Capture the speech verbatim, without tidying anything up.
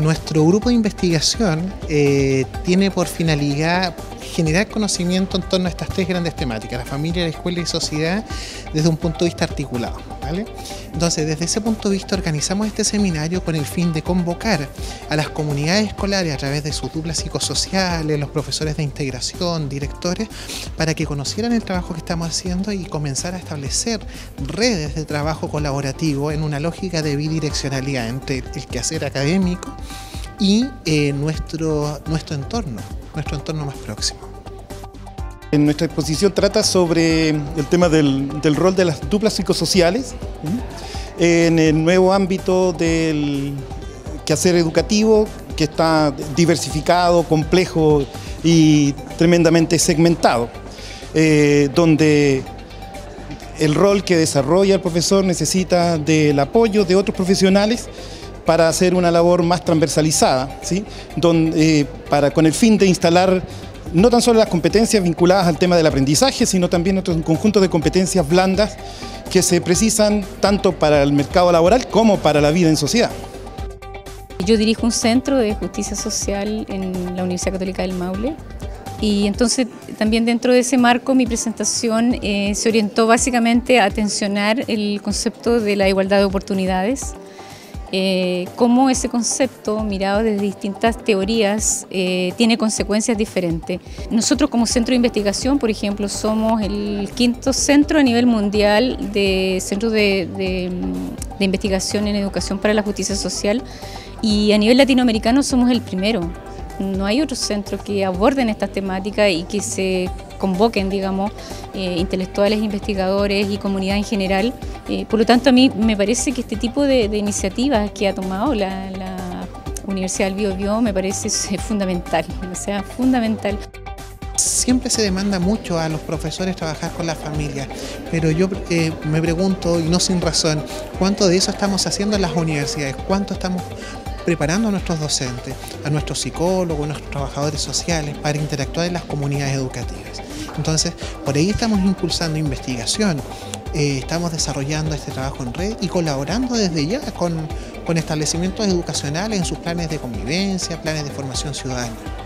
Nuestro grupo de investigación eh, tiene por finalidad generar conocimiento en torno a estas tres grandes temáticas, la familia, la escuela y sociedad, desde un punto de vista articulado, ¿vale? Entonces, desde ese punto de vista organizamos este seminario con el fin de convocar a las comunidades escolares a través de sus duplas psicosociales, los profesores de integración, directores, para que conocieran el trabajo que estamos haciendo y comenzar a establecer redes de trabajo colaborativo en una lógica de bidireccionalidad entre el quehacer académico y eh, nuestro, nuestro entorno, nuestro entorno más próximo. En nuestra exposición trata sobre el tema del, del rol de las duplas psicosociales en el nuevo ámbito del quehacer educativo, que está diversificado, complejo y tremendamente segmentado, eh, donde el rol que desarrolla el profesor necesita del apoyo de otros profesionales para hacer una labor más transversalizada, ¿sí? Donde, eh, para, con el fin de instalar no tan solo las competencias vinculadas al tema del aprendizaje, sino también otro conjunto de competencias blandas que se precisan tanto para el mercado laboral como para la vida en sociedad. Yo dirijo un centro de justicia social en la Universidad Católica del Maule y entonces también dentro de ese marco mi presentación eh, se orientó básicamente a atencionar el concepto de la igualdad de oportunidades. Eh, cómo ese concepto, mirado desde distintas teorías, eh, tiene consecuencias diferentes. Nosotros como centro de investigación, por ejemplo, somos el quinto centro a nivel mundial de centros de, de, de investigación en educación para la justicia social y a nivel latinoamericano somos el primero. No hay otros centros que aborden estas temáticas y que se convoquen, digamos, eh, intelectuales, investigadores y comunidad en general. Eh, por lo tanto, a mí me parece que este tipo de, de iniciativas que ha tomado la, la Universidad del Biobío me parece fundamental, o sea, fundamental. Siempre se demanda mucho a los profesores trabajar con la familia, pero yo eh, me pregunto, y no sin razón, ¿cuánto de eso estamos haciendo en las universidades? ¿Cuánto estamos preparando a nuestros docentes, a nuestros psicólogos, a nuestros trabajadores sociales para interactuar en las comunidades educativas? Entonces, por ahí estamos impulsando investigación, eh, estamos desarrollando este trabajo en red y colaborando desde ya con, con establecimientos educacionales en sus planes de convivencia, planes de formación ciudadana.